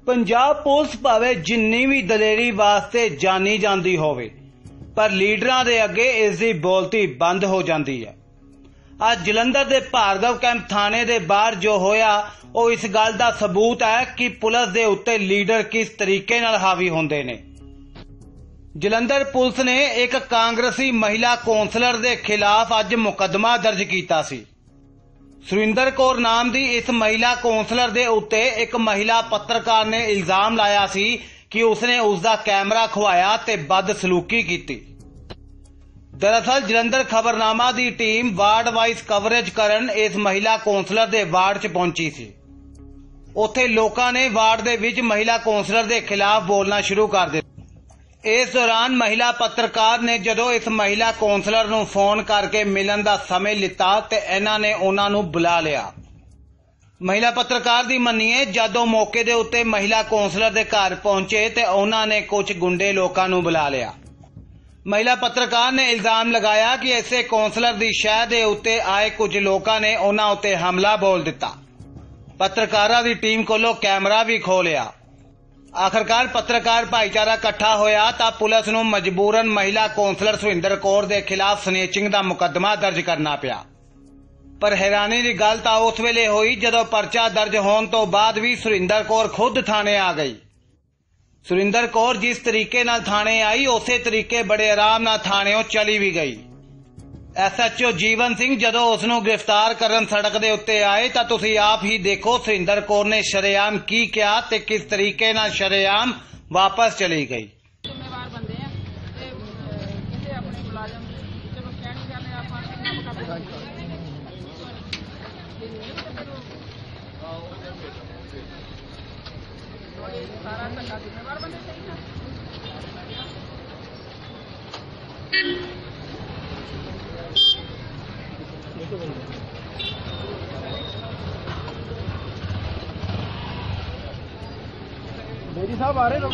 Punjab police भावे जिन्नी भी दलेरी वास्ते जानी जाती होवे पर लीडरां दे अगे इसकी बोलती बंद हो जाती है। अज जलंधर दे भार्गव कैंप थाने दे बाहर जो होया वो इस गल दा सबूत है कि पुलिस दे उत्ते लीडर किस तरीके नाल हावी होंदे ने। जलंधर पुलिस ने एक कांग्रेसी महिला कौंसलर दे खिलाफ अज मुकदमा दर्ज कीता सी। सुरिंदर कौर नाम दी इस महिला कौंसलर दे उत्ते एक महिला पत्रकार ने इल्जाम लाया सी कि उसने उसका कैमरा खवाया ते बदसलूकी की। दरअसल जलंधर खबरनामा दी टीम वार्ड वाइज कवरेज करन इस महिला कौंसलर दे वार्ड च पहुंची सी। उत्थे लोकां ने वार्ड दे विच महिला कौंसलर दे खिलाफ बोलना शुरू कर दिता। इस दौरान महिला पत्रकार ने जदों इस महिला कौंसलर नूं फोन करके मिलन दा समय लिता ते इन्हां ने उन्हां नूं बुला लिया। महिला पत्रकार दी मन्नीए जदों मौके दे उत्ते महिला कौंसलर दे घर पहुंचे ते उन्हां ने कुछ गुंडे लोकां नूं बुला लिया। महिला पत्रकार ने इल्जाम लगाया कि इसे कौंसलर दी शह दे उत्ते आए कुछ लोकां ने उन्हां उत्ते हमला बोल दिता। पत्रकारां दी टीम कोलों कैमरा भी खो लिया। आखिरकार पत्रकार भाईचारा इकट्ठा होया तां पुलिस नूं मजबूरन महिला कौंसलर सुरिंदर कौर दे खिलाफ स्नेचिंग दा मुकदमा दर्ज करना पिया। पर हैरानी दी गल तां उस वेले होई जदों परचा दर्ज होने तो बाद भी सुरिंदर कौर खुद थाने आ गई। सुरिंदर कौर जिस तरीके नाल थाने आई उसे तरीके बड़े आराम नाल थानेों चली भी गई। SHO जीवन सिंह जदों उसनूं गिरफ्तार करन सड़क दे उत्ते आए तां तुसीं आप ही देखो सुरिंदर कौर ने शरेआम की किया ते किस तरीके नाल शरेआम वापस चली गई। बेरी साहब आ रहे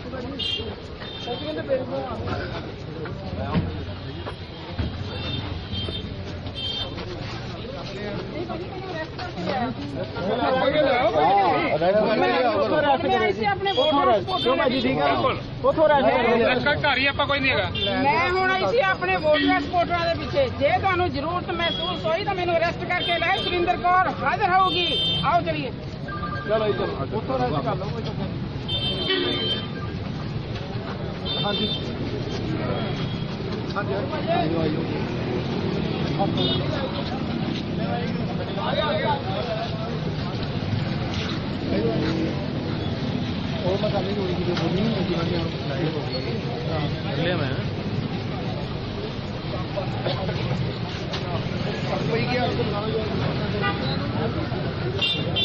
अपने वोटर सपोर्टरां दे पिछे जे तुहानूं जरूरत महसूस होई तो मैनूं अरेस्ट करके लै। सुरिंदर कौर हाजिर होगी। आओ चलिए चलो उत्थों अरेस्ट कर लो। हाँ जी हाँ और मैं कल ही बोली मैं